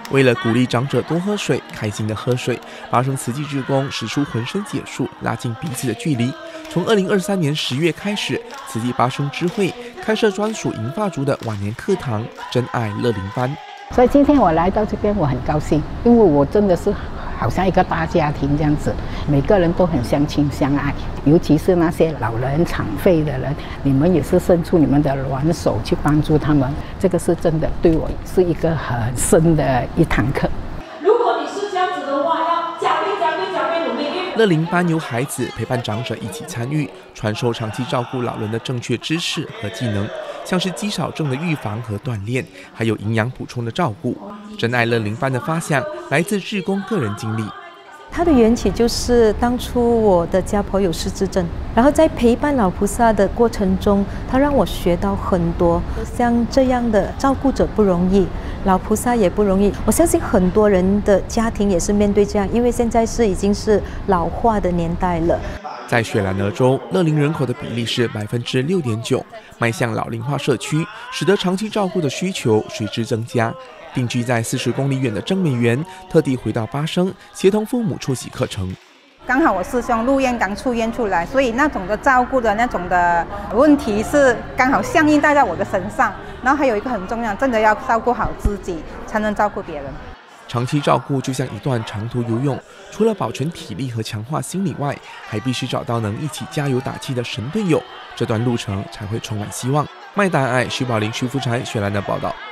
为了鼓励长者多喝水，开心的喝水，巴生慈济志工使出浑身解数，拉近彼此的距离。从2023年10月开始，慈济巴生支会开设专属银发族的晚年课堂“真爱乐龄班”。 所以今天我来到这边，我很高兴，因为我真的是好像一个大家庭这样子，每个人都很相亲相爱，尤其是那些老人残废的人，你们也是伸出你们的软手去帮助他们，这个是真的对我是一个很深的一堂课。 如果你是这样子的话，要加倍努力。 乐龄班由孩子陪伴长者一起参与，传授长期照顾老人的正确知识和技能，像是肌少症的预防和锻炼，还有营养补充的照顾。真爱乐龄班的发想来自志工个人经历。 它的缘起就是当初我的家婆有失智症，然后在陪伴老菩萨的过程中，他让我学到很多。像这样的照顾者不容易，老菩萨也不容易。我相信很多人的家庭也是面对这样，因为现在已经是老化的年代了。 在雪兰莪州，乐龄人口的比例是6.9%，迈向老龄化社区，使得长期照顾的需求随之增加。定居在40公里远的曾美元特地回到巴生，协同父母出席课程。 刚好我师兄入院刚出院出来，所以那种的照顾的那种的问题是刚好相应带在我的身上。然后还有一个很重要，真的要照顾好自己，才能照顾别人。 长期照顾就像一段长途游泳，除了保存体力和强化心理外，还必须找到能一起加油打气的神队友，这段路程才会充满希望。麦达爱、徐宝林、徐福才、雪兰的报道。